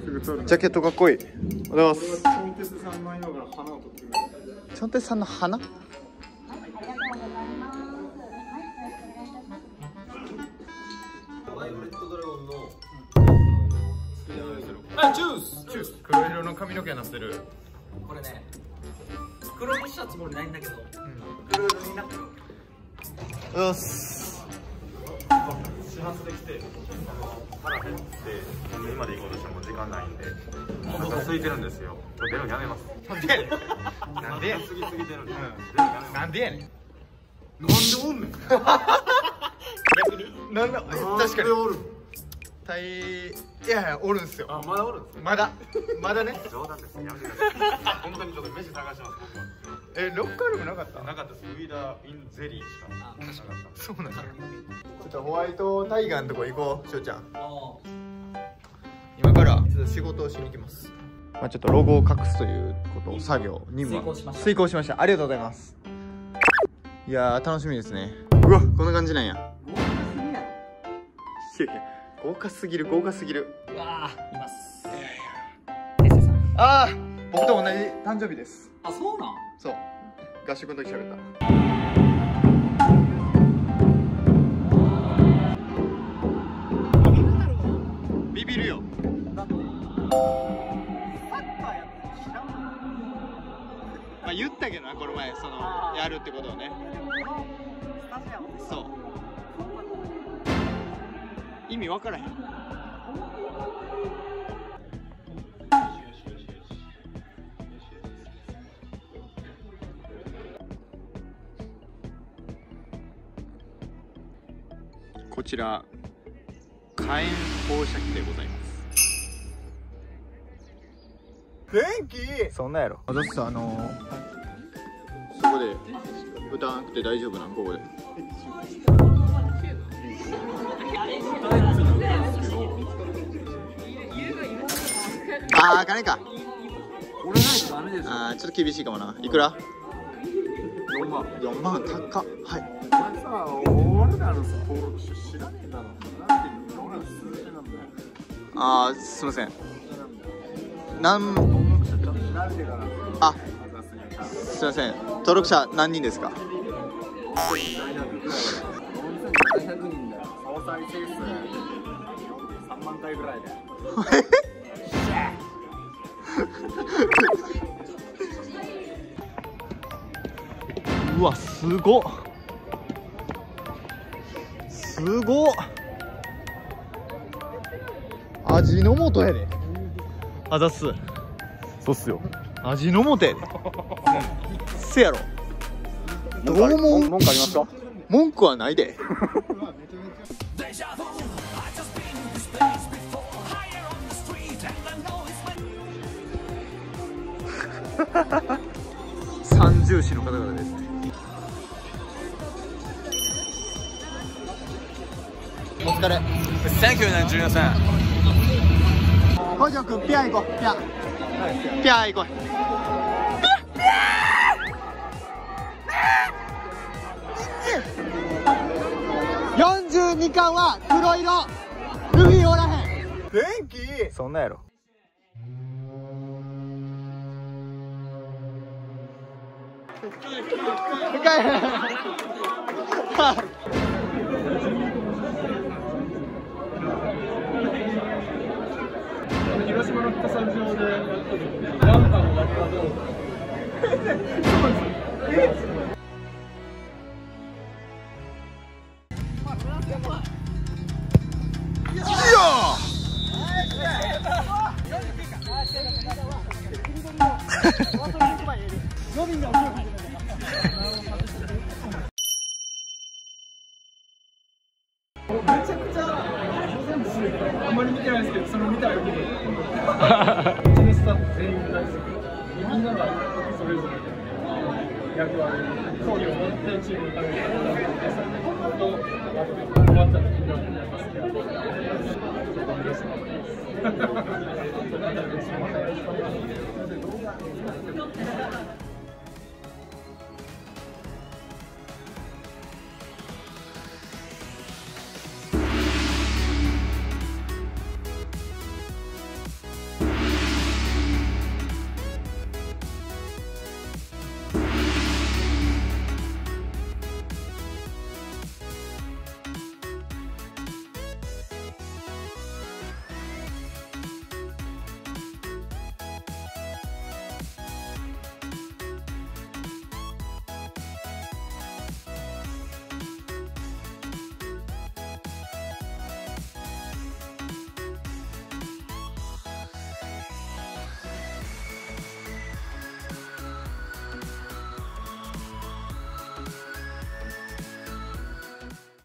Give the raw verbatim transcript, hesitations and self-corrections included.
ジャケットかっこいい。おはようございます。チョンテスさんの今から花を取ってくれる。チョンテスさんの花？ あ、ジュース、ジュース。黒色の髪の毛になってる。これね、黒にしたつもりないんだけど、うん、黒色になってる。 よし。 始発で来て、腹減って海まで行こうとしても時間ないんで、お腹空いてるんですよ。出るのやめます。 なんでやねん。なんでやねん。 過ぎすぎてるんで。 なんでやねん。 なんでおんねん。 逆に。なんだ。確かに。 おる。 たい、いやいや、おるんすよ。 あ、まだおるんですね。 まだ、まだね。 冗談です。やめてください。本当にちょっと飯探してます。 え、ロッカールームなかった？ なかったです。ウィダーインゼリーしか。 あ、確かに。そうなんだ。ちょっとホワイトタイガーのとこ行こう、しょうちゃん。今からちょっと仕事をしに行きます。まあちょっとロゴを隠すということを作業任務は遂行しました。ありがとうございます。いやー楽しみですね。うわ、こんな感じなんや。豪華すぎる豪華すぎる。うわー、います。ああ、僕と同じ誕生日です。あ、そうなん？そう。合宿の時喋った。ビビるよ。だって。サッカーやって知らんもん。まあ言ったけどな、この前そのやるってことをね。そう。意味わからへん。こちら火炎放射器でございます。電気そんなやろ。私さ、あのー、そこで歌わなくて大丈夫なん？ここでああ、金か。俺ないとダメですよ。ああ、ちょっと厳しいかもな。いくら？よんまん。よんまん高っ。はい。お前さ、俺らの登録者知らねえだろ。なんで俺ら数字なんだよ。ああ、すいません。なんあ、すいません。登録者何人ですか？総再生数さんまんかいぐらいで。うわ、すごっ。すごっ。味の素やで。あざっす。そうっすよ。味の素やで。せやろ。どうも文句ありますか？文句はないで。三重視の方々ですね。お疲れ。Thank you ね、ジュニアさん。北条君、ピャー行こう。ピャー。ピャー行こう。よんじゅうにかんは黒色。ルフィおらへん。電気。そんなやろ。広島の北三条でランタンの焼き方をそうです。えいやめちゃくちゃあんまり見てないですけど、それを見たらよくうちのスタッフ全員大好き。みんながそれぞれ役割、総理を持ってチームのためにやってたりとか、終わったらみんなでやりますけど、ちょっと嬉しかったです。またよろしくお願いします。